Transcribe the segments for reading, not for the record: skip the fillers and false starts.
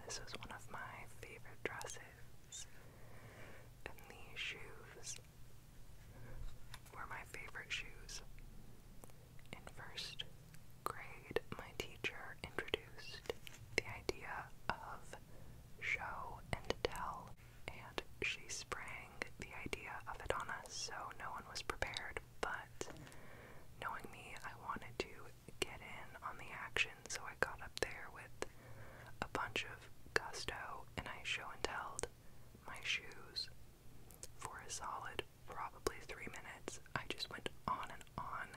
this was one of my favorite dresses. And these shoes were my favorite shoes. In first grade, my teacher introduced the idea of show and tell, and she sprang the idea of it on us, so no one was prepared, but knowing me, I wanted to get in on the action, so I got up there with a bunch of gusto, and I show and telled my shoes for a solid probably 3 minutes. I just went on and on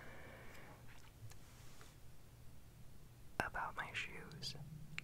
about my shoes.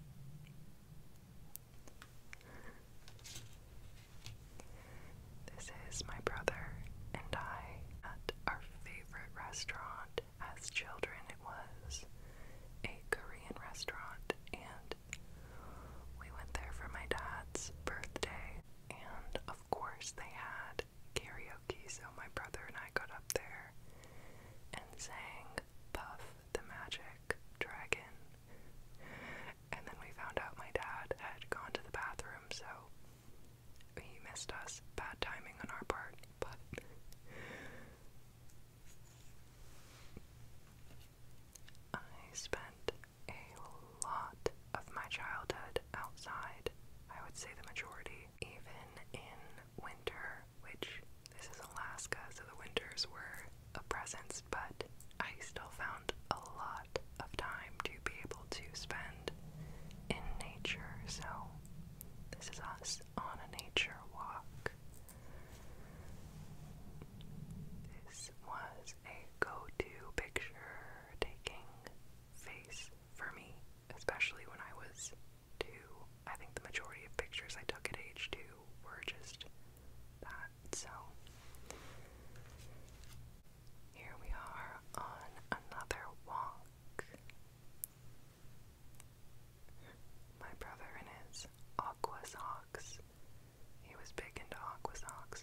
This is my brother and I at our favorite restaurant. As children, it was a Korean restaurant, and we went there for my dad's birthday, and of course they had karaoke, so my brother and I got up there and sang Puff the Magic Dragon. And then we found out my dad had gone to the bathroom, so he missed us. Bad timing on our part, but I spent a lot of my childhood outside. I would say the majority, even in winter, which this is Alaska, so the winters were a presence, but I still found a lot of time to be able to spend in nature, so this is us on a nature walk. This was a go-to picture taking face for me, especially when I was 2. I think the majority of pictures I took at age 2 were just that, so here we are on another walk. My brother in his aqua socks. He was big into aqua socks.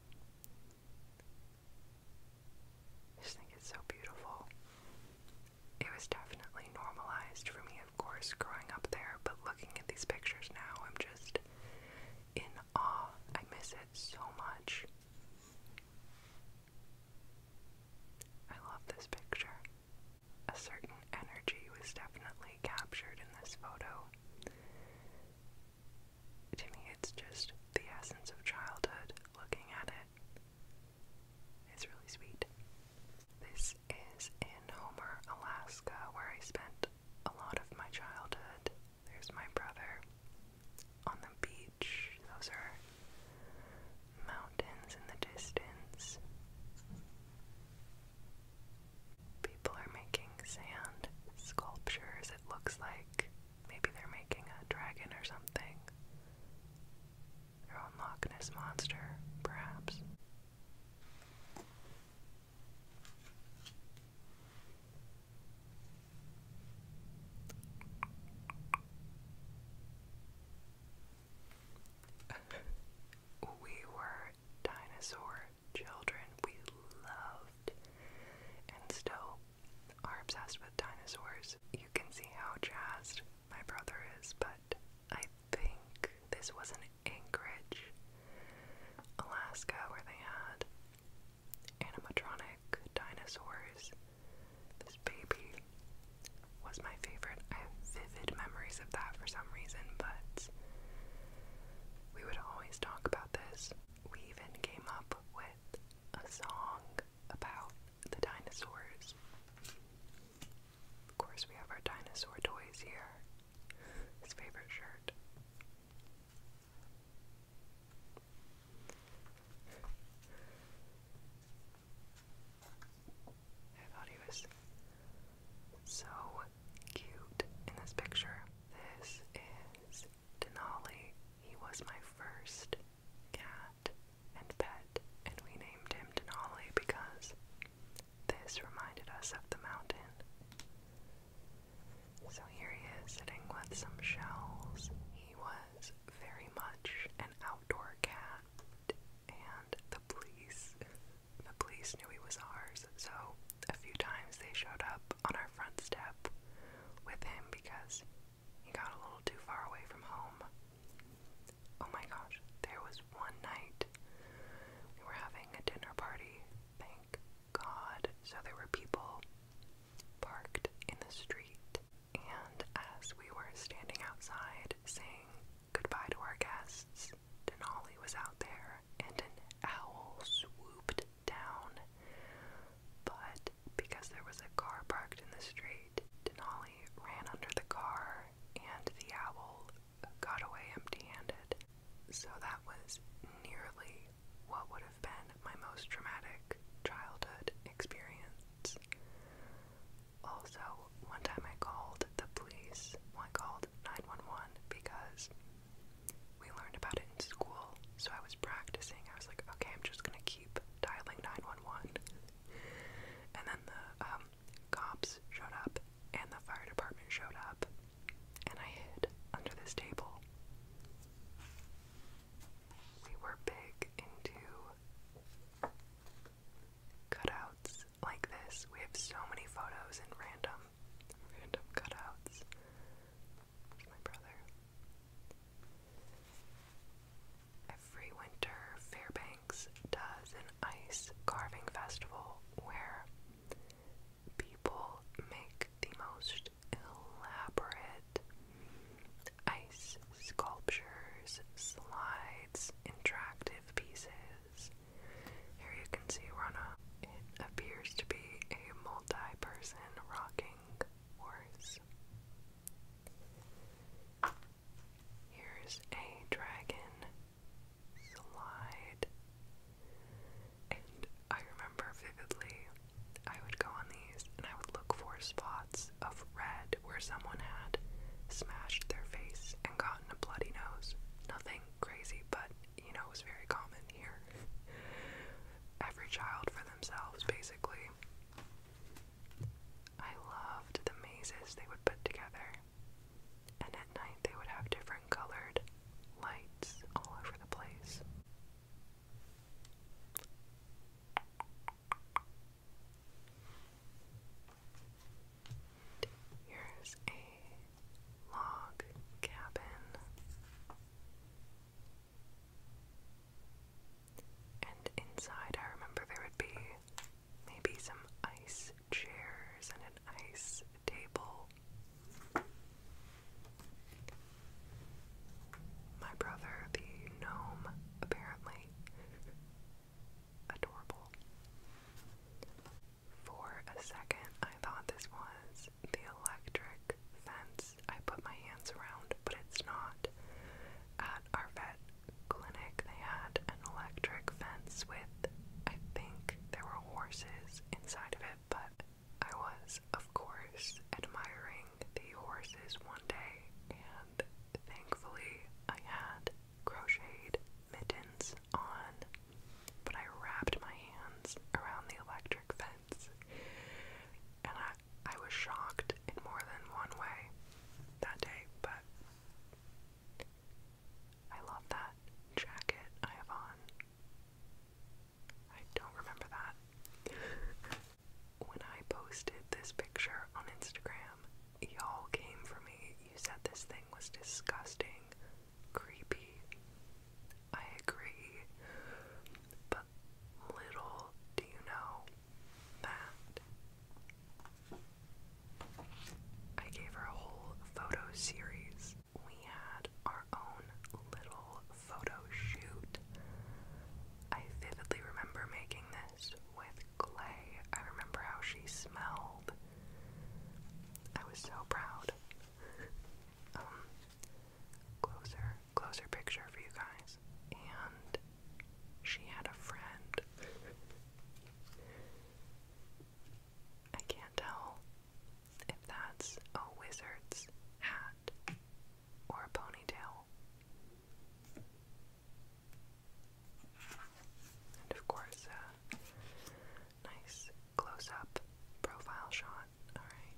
I just think it's so beautiful. It was definitely normalized for me, of course, growing up there, but looking at these pictures now, I'm just in awe. I miss it so much. I love this picture. A certain energy was definitely captured in this photo. To me, it's just the essence of childhood. Looking at it, it's really sweet. This is in Homer, Alaska, where I spent a lot of my childhood. There's my brother on the beach. Those are mountains in the distance. People are making sand sculptures. It looks like maybe they're making a dragon or something. Their own Loch Ness monster, perhaps. We were dinosaur children. We loved and still are obsessed with dinosaurs. You can see how jazzed my brother is, but I think this was in Anchorage, Alaska, where they had animatronic dinosaurs. This baby was my favorite. I have vivid memories of that for some reason, but we would always talk about this. We even came up with a song about the dinosaurs. Of course, we have our dinosaur toys here. His favorite shirt. I thought he was so cute in this picture. This is Denali. He was my first cat and pet, and we named him Denali because this reminded us of the mountain. So here he is sitting with some shells. He was very much an outdoor cat, and the police knew he was ours, so a few times they showed up on our front step with him because he got a little too far away from home. straight. Denali ran under the car, and the owl got away empty-handed. So that was nearly what would have been my most traumatic childhood experience. Also, one time I called the police. Well, I called 911 because we learned about it in school. So I was practicing. I was like, okay, I'm just gonna keep dialing 911. And then the cops showed up, and the fire department showed up, and I hid under this table. We were big into cutouts like this. We have so many photos and random cutouts. Here's my brother. Every winter, Fairbanks does an ice carving festival where people make the most elaborate ice sculptures, slides, interactive pieces. Here you can see we're on it appears to be a multi-person rocking horse. Here's a dragon slide. And I remember vividly, I would go on these and I would look for spots of red where someone had smashed their face and gotten a bloody nose. Nothing crazy, but you know, it was very common here. Every child for themselves, basically. I loved the mazes they would put together. And at night they would have different colored lights all over the place. Here's a log cabin. And inside I remember there would be maybe some ice chairs and an ice table. My brother, the gnome, apparently. Adorable. For a second, I thought this was the electric fence I put my hands around, but it's not. At our vet clinic, they had an electric fence with, I think there were horses inside of it, but I was, of course, admiring the horses one day, and thankfully I had crocheted mittens on, but I wrapped my hands around the electric fence, and I was shocked in more than one way that day, but I love that jacket I have on. I don't remember that. When I posted this picture on Instagram, y'all came for me. You said this thing was disgusting, creepy. I agree, but little do you know that I gave her a whole photo series. We had our own little photo shoot. I vividly remember making this with clay. I remember how she smelled. I was so proud. Closer picture for you guys. And she had a friend. I can't tell if that's a wizard's hat or a ponytail. And of course, nice close-up profile shot. Alright.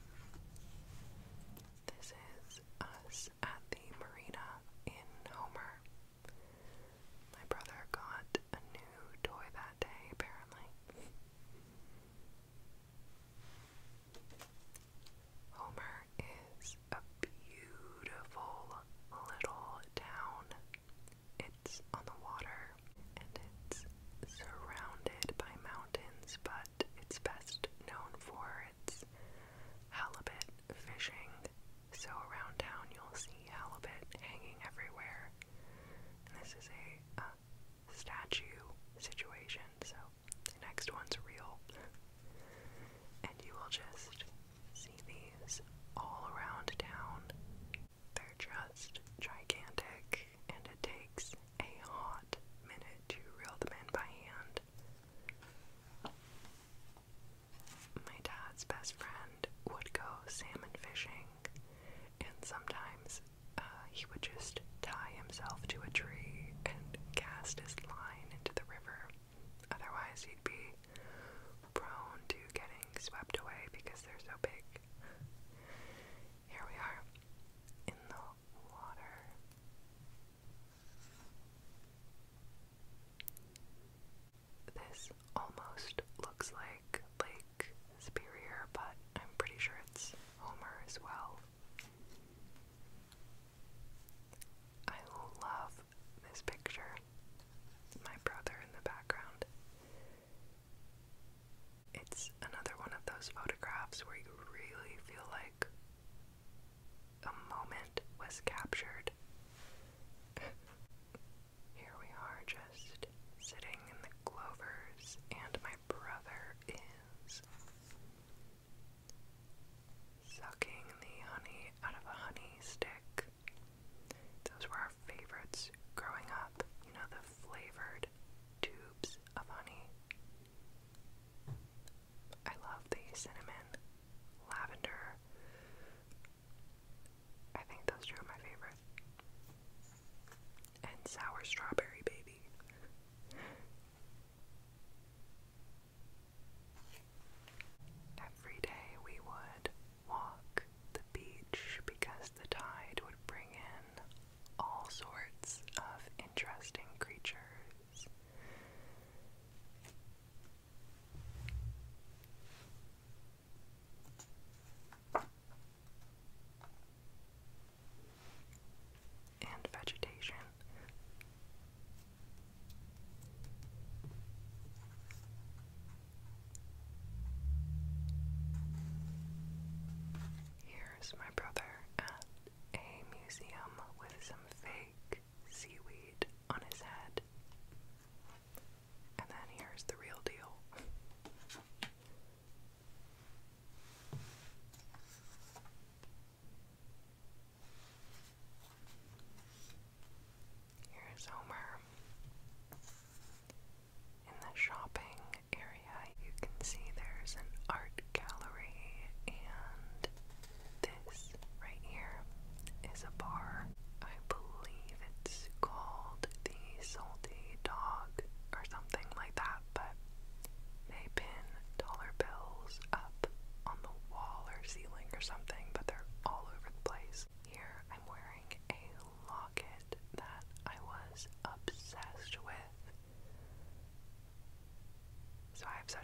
This is us at the marina in Homer. My brother got a new toy that day, apparently. Homer is a beautiful little town. It's on the water, and it's surrounded by mountains, but it's best known for its halibut fishing. So around town you'll see halibut hanging everywhere. And this is a statue situation, so the next one's real. And you will just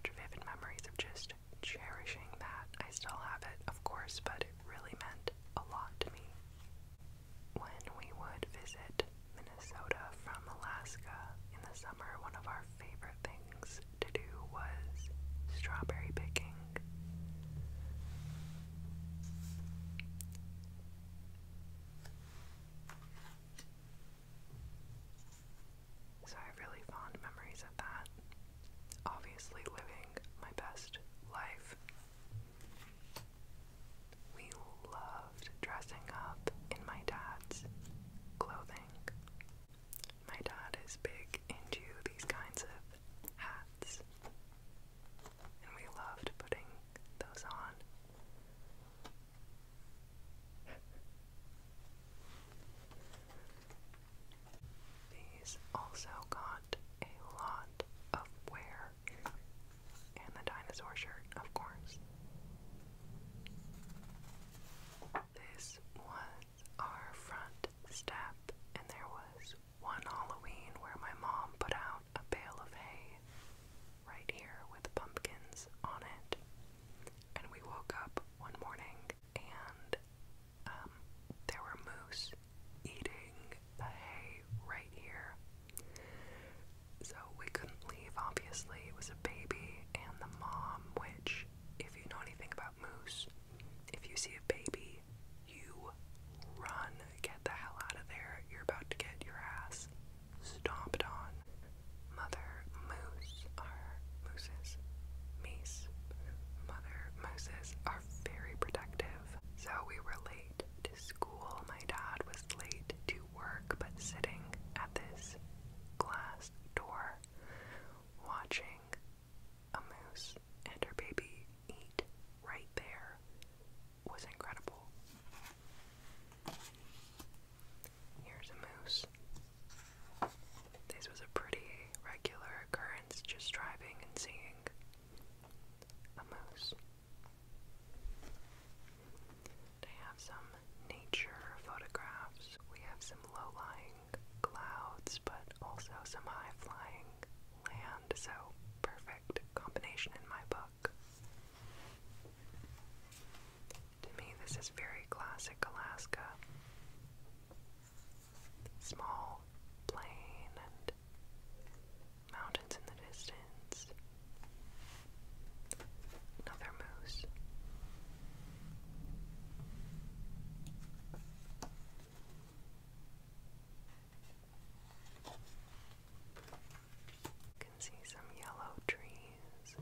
such vivid memories of just cherishing that. I still have it, of course, but it really meant a lot to me. When we would visit Minnesota from Alaska in the summer, one of our favorite things to do was strawberry picking. So I have really fond memories of that. Obviously living my best life. We loved dressing up in my dad's clothing. My dad is big into these kinds of hats, and we loved putting those on. These also got a lot of wear, and the dinosaur shirt, of course. This was our front step, and there was one Halloween where my mom put out a bale of hay right here with pumpkins on it, and we woke up one morning and there were moose eating the hay right here. So we couldn't leave, obviously. It was a baby and the mom, which, if you know anything about moose, if you see a baby, you run, get the hell out of there. You're about to get your ass stomped on. Mother moose are mooses. Meese. Mother mooses are very protective. So we were late to school. My dad was late to work, but sitting at this glass door watching a moose and her baby eat right there was incredible. Here's a moose. This was a pretty regular occurrence, just driving and seeing a moose. They have some nature photographs. We have some low-lying clouds, but also some high-flying land, so perfect combination in my book. To me, this is very classic Alaska. Small plain and mountains in the distance. Another moose. You can see some yellow trees.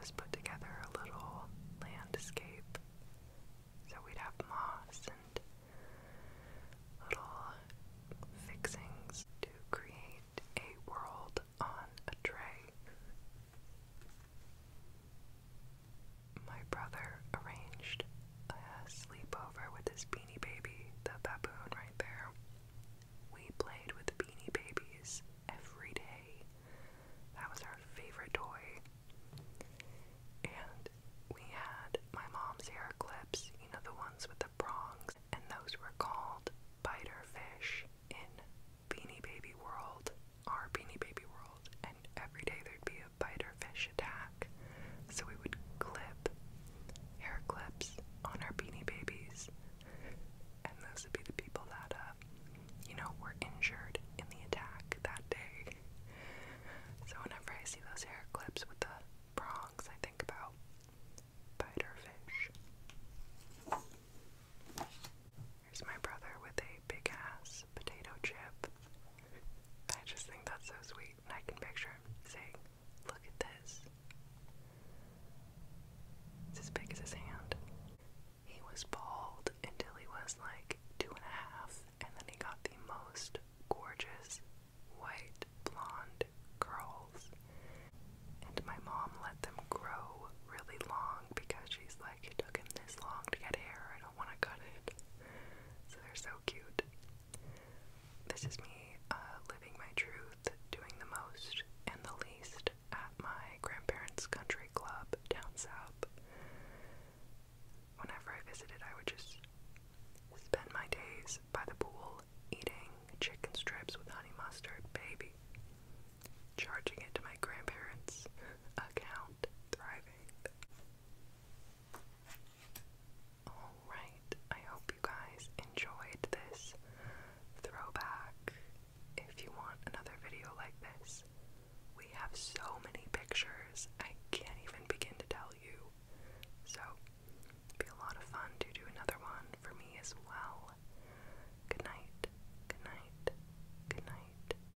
us put together a little landscape. So we'd have moss and little fixings to create a world on a tray. My brother arranged a sleepover with his Beanie Baby, the baboon right there. We played with the Beanie Babies every day. That was our favorite toy. And we had my mom's hair clips, you know, the ones with the prongs, and those were called biter fish in Beanie Baby World, our Beanie Baby World, and every day there'd be a biter fish attack. So we would clip hair clips on our Beanie Babies, and those would be the people that, were injured in the attack that day. So whenever I see those hair clips with the prongs, I think about biter fish. Here's my brother with a big ass potato chip. I just think that's so sweet, and I can picture him saying, "Look at this." It's as big as his hand. He was bald until he was like 2.5, and then he got the most gorgeous white blonde curls. And my mom let them grow really long because she's like, it took him this long to get hair, I don't want to cut it. So they're so cute. This is me living my truth, doing the most and the least at my grandparents' country club down south. Whenever I visited, I would just spend my days by the pool eating chicken strips with honey mustard, baby. Charging it to my grandparents' account, thriving. Alright, I hope you guys enjoyed this throwback. If you want another video like this, we have so many pictures. I